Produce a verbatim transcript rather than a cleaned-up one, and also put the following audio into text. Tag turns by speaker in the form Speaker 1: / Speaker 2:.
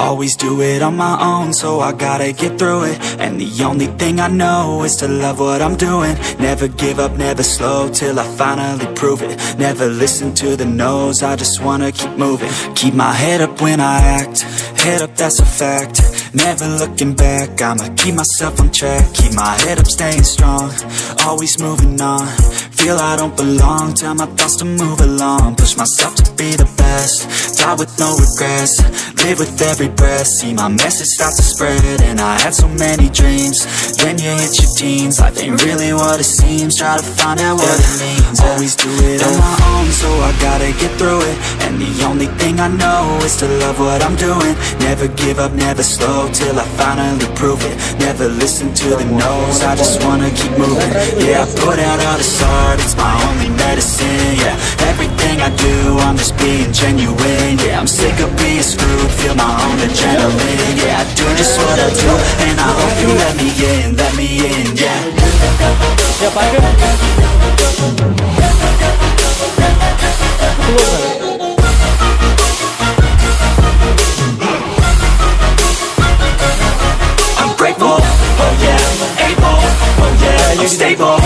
Speaker 1: always do it on my own, so I gotta get through it. And the only thing I know is to love what I'm doing. Never give up, never slow, till I finally prove it. Never listen to the no's, I just wanna keep moving. Keep my head up when I act, head up, that's a fact. Never looking back, I'ma keep myself on track. Keep my head up, staying strong, always moving on. Feel I don't belong, tell my thoughts to move along. Push myself to be the best, die with no regrets. Live with every breath, see my message start to spread. And I had so many dreams, then you hit your teens. Life ain't really what it seems, try to find out what it means. Always do it on my own, so I gotta get through it. And the only thing I know is to love what I'm doing. Never give up, never slow, till I finally prove it. Never listen to the no's, I just wanna keep moving. Yeah, I put out all this art, it's my only medicine. Yeah, everything I do, I'm just being genuine. Yeah, I'm sick of being screwed, feel my own adrenaline. Yeah, I do just what I do, and I hope you let me in, let me in, yeah.
Speaker 2: Ya pakai.
Speaker 1: I'm grateful, oh yeah, able, oh yeah, I'm stable.